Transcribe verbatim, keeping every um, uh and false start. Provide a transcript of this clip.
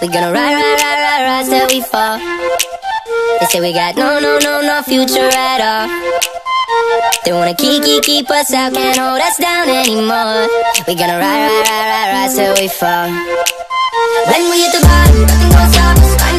We gonna ride, ride, ride, ride, rise till we fall. They say we got no, no, no, no future at all. They wanna keep, keep, keep us out, can't hold us down anymore. We gonna ride, ride, ride, ride, rise till we fall. When we hit the bottom, nothing gon' stop us.